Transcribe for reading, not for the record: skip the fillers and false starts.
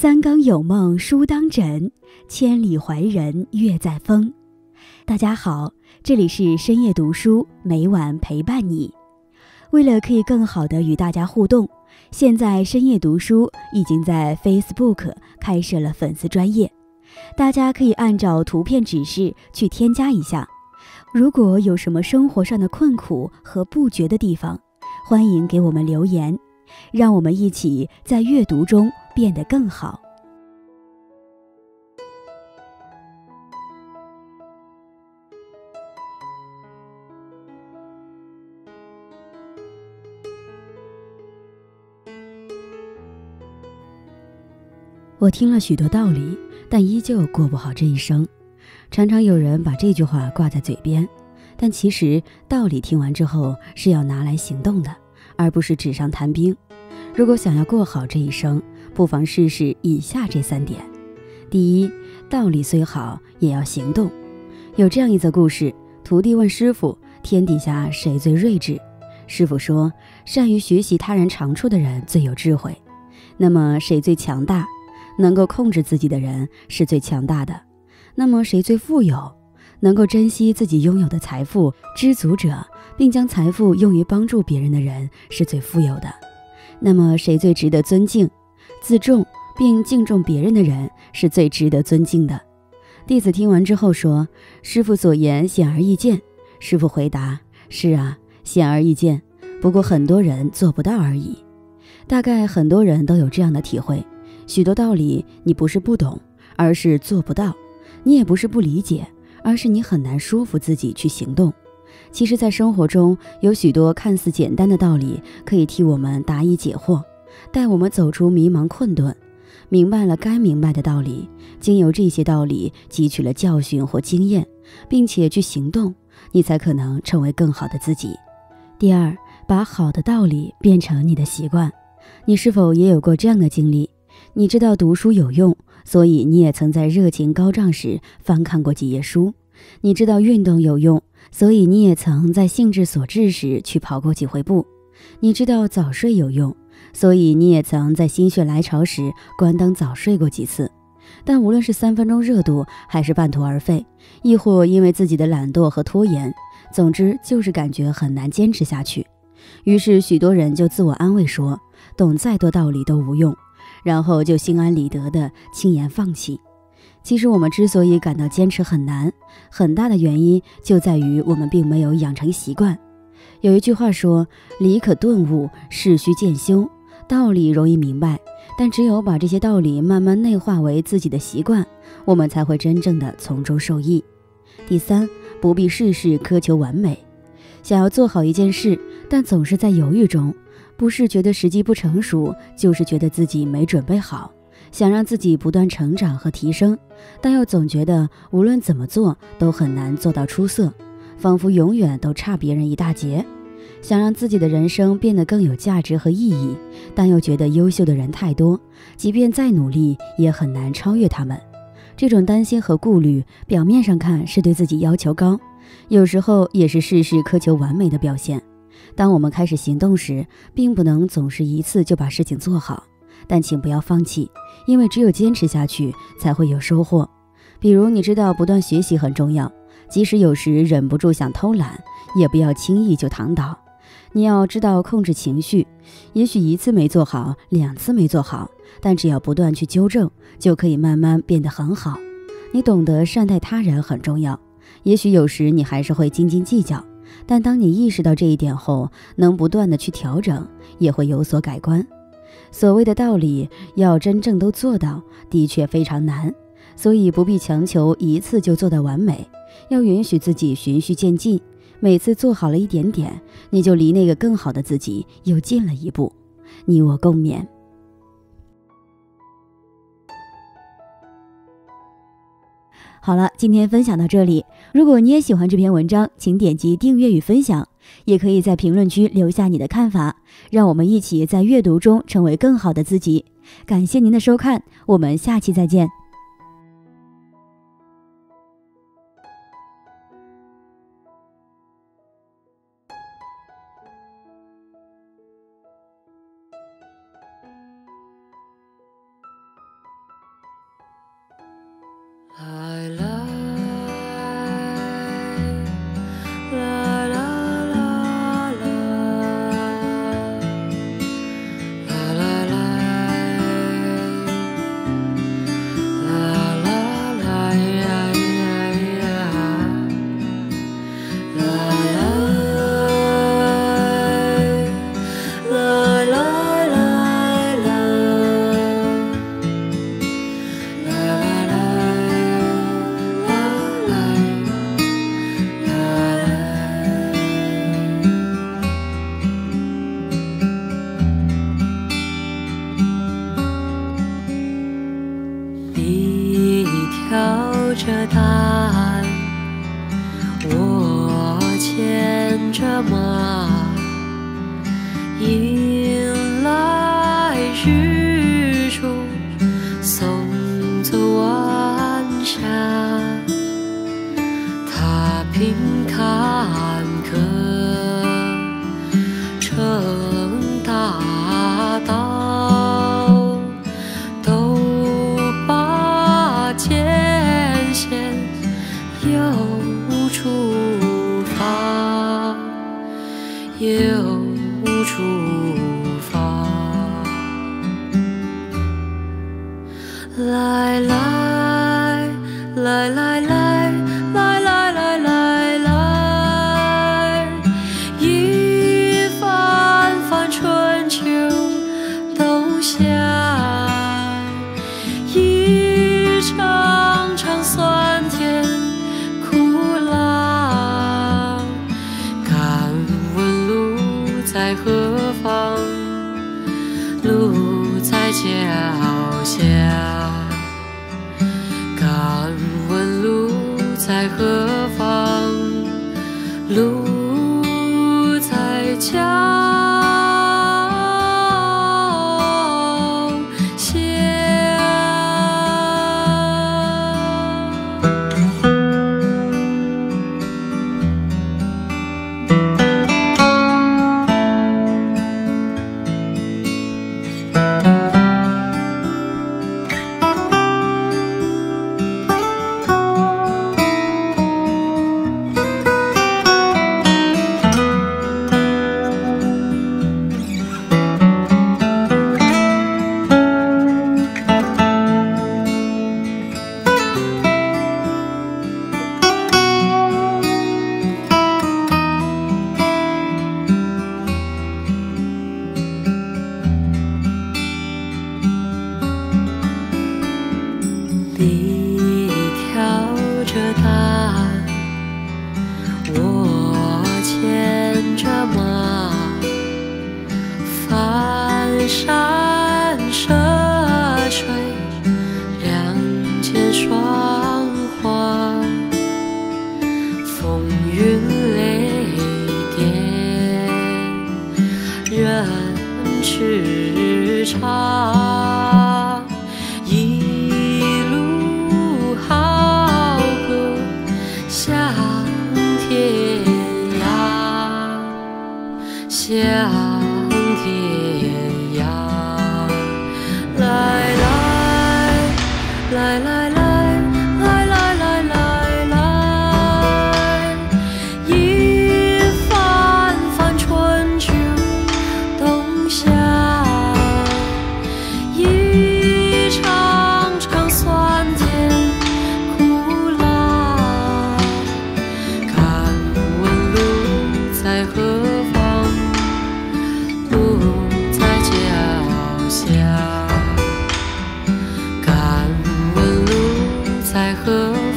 三更有梦书当枕，千里怀人月在风。大家好，这里是深夜读书，每晚陪伴你。为了可以更好的与大家互动，现在深夜读书已经在 Facebook 开设了粉丝专页，大家可以按照图片指示去添加一下。如果有什么生活上的困苦和不觉的地方，欢迎给我们留言，让我们一起在阅读中变得更好。我听了许多道理，但依旧过不好这一生。常常有人把这句话挂在嘴边，但其实道理听完之后是要拿来行动的，而不是纸上谈兵。如果想要过好这一生，不妨试试以下这3点。第一，道理虽好，也要行动。有这样一则故事，徒弟问师傅，天底下谁最睿智？师傅说，善于学习他人长处的人最有智慧。那么谁最强大？能够控制自己的人是最强大的。那么谁最富有？能够珍惜自己拥有的财富，知足者，并将财富用于帮助别人的人是最富有的。那么谁最值得尊敬？自重并敬重别人的人是最值得尊敬的。弟子听完之后说，师父所言显而易见。师父回答，是啊，显而易见，不过很多人做不到而已。大概很多人都有这样的体会，许多道理你不是不懂，而是做不到；你也不是不理解，而是你很难说服自己去行动。其实在生活中有许多看似简单的道理，可以替我们答疑解惑，带我们走出迷茫困顿。明白了该明白的道理，经由这些道理汲取了教训或经验，并且去行动，你才可能成为更好的自己。第二，把好的道理变成你的习惯。你是否也有过这样的经历？你知道读书有用，所以你也曾在热情高涨时翻看过几页书。你知道运动有用，所以你也曾在兴致所致时去跑过几回步。你知道早睡有用，所以你也曾在心血来潮时关灯早睡过几次。但无论是3分钟热度，还是半途而废，亦或因为自己的懒惰和拖延，总之就是感觉很难坚持下去。于是许多人就自我安慰说，懂再多道理都无用，然后就心安理得地轻言放弃。其实我们之所以感到坚持很难，很大的原因就在于我们并没有养成习惯。有一句话说，理可顿悟，事须渐修。道理容易明白，但只有把这些道理慢慢内化为自己的习惯，我们才会真正的从中受益。第三，不必事事苛求完美。想要做好一件事，但总是在犹豫中，不是觉得时机不成熟，就是觉得自己没准备好，想让自己不断成长和提升，但又总觉得无论怎么做都很难做到出色，仿佛永远都差别人一大截。想让自己的人生变得更有价值和意义，但又觉得优秀的人太多，即便再努力也很难超越他们。这种担心和顾虑，表面上看是对自己要求高，有时候也是事事苛求完美的表现。当我们开始行动时，并不能总是一次就把事情做好，但请不要放弃，因为只有坚持下去才会有收获。比如你知道不断学习很重要，即使有时忍不住想偷懒，也不要轻易就躺倒。你要知道控制情绪，也许1次没做好，2次没做好，但只要不断去纠正，就可以慢慢变得很好。你懂得善待他人很重要，也许有时你还是会斤斤计较，但当你意识到这一点后，能不断的去调整，也会有所改观。所谓的道理要真正都做到，的确非常难，所以不必强求1次就做到完美，要允许自己循序渐进，每次做好了一点点，你就离那个更好的自己又近了一步。你我共勉。好了，今天分享到这里。如果你也喜欢这篇文章，请点击订阅与分享，也可以在评论区留下你的看法，让我们一起在阅读中成为更好的自己。感谢您的收看，我们下期再见。 着马，迎来日出，送走晚霞。踏平坎坷，成大道，都把艰险又出发，又出发。来来来来来来来来来来，一番番春秋冬夏，一场场酸甜苦辣。敢问路在何方？路在脚下。敢问路在何方？路在脚下。你挑着担，我牵着马，翻山涉水，两肩霜花，风云雷电，人驰骋。一路好歌向天涯，向天涯。来来来来来来来来来来，一番番春秋冬夏，一场场酸甜苦辣。敢问路在何方？路在脚下。敢问路在何